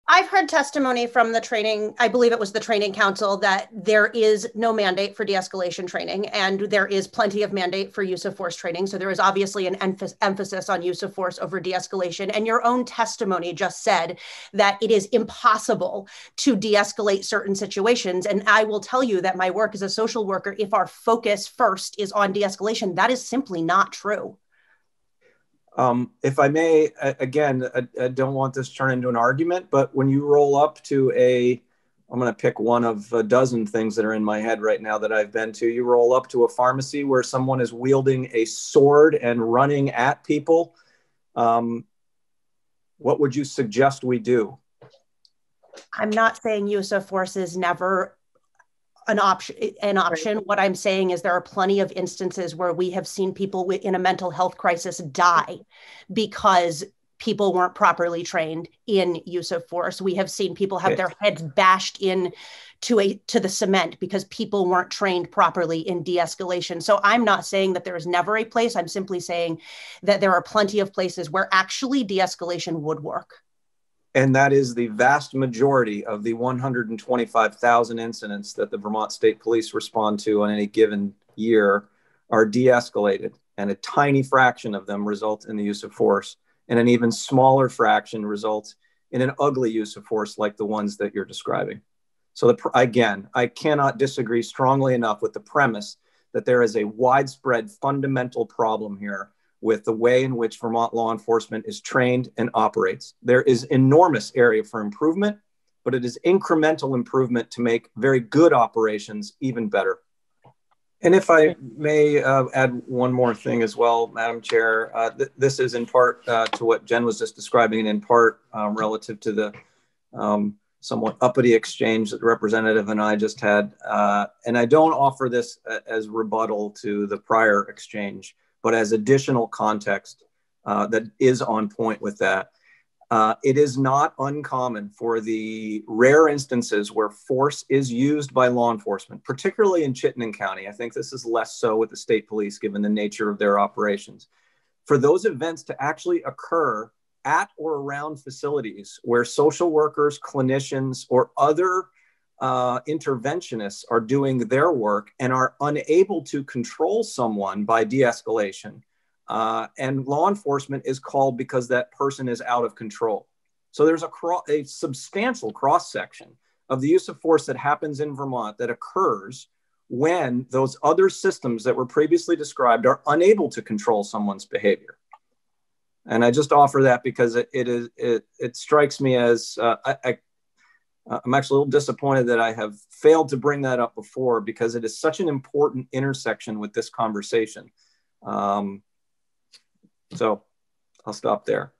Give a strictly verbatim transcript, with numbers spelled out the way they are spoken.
I've heard testimony from the training, I believe it was the training council, that there is no mandate for de-escalation training, and there is plenty of mandate for use of force training. So there is obviously an emph- emphasis on use of force over de-escalation. And your own testimony just said that it is impossible to de-escalate certain situations. And I will tell you that my work as a social worker, if our focus first is on de-escalation, that is simply not true. Um, if I may, again, I, I don't want this to turn into an argument, but when you roll up to a, I'm going to pick one of a dozen things that are in my head right now that I've been to, you roll up to a pharmacy where someone is wielding a sword and running at people. Um, what would you suggest we do? I'm not saying use of force is never an option an option. What I'm saying is there are plenty of instances where we have seen people in a mental health crisis die because people weren't properly trained in use of force. We have seen people have their heads bashed in to a to the cement because people weren't trained properly in de-escalation. So I'm not saying that there is never a place. I'm simply saying that there are plenty of places where actually de-escalation would work. And that is the vast majority of the one hundred twenty-five thousand incidents that the Vermont State Police respond to on any given year are de-escalated. And a tiny fraction of them result in the use of force. And an even smaller fraction results in an ugly use of force like the ones that you're describing. So the, again, I cannot disagree strongly enough with the premise that there is a widespread fundamental problem here with the way in which Vermont law enforcement is trained and operates. There is enormous area for improvement, but it is incremental improvement to make very good operations even better. And if I may uh, add one more thing as well, Madam Chair, uh, th this is in part uh, to what Jen was just describing, and in part um, relative to the um, somewhat uppity exchange that the representative and I just had. Uh, and I don't offer this as rebuttal to the prior exchange, but as additional context uh, that is on point with that. Uh, it is not uncommon for the rare instances where force is used by law enforcement, particularly in Chittenden County. I think this is less so with the state police, given the nature of their operations. For those events to actually occur at or around facilities where social workers, clinicians, or other uh, interventionists are doing their work and are unable to control someone by de-escalation, Uh, and law enforcement is called because that person is out of control. So there's a, a substantial cross-section of the use of force that happens in Vermont that occurs when those other systems that were previously described are unable to control someone's behavior. And I just offer that because it, it, is, it, it strikes me as, uh, I, I, I'm actually a little disappointed that I have failed to bring that up before because it is such an important intersection with this conversation. Um, So I'll stop there.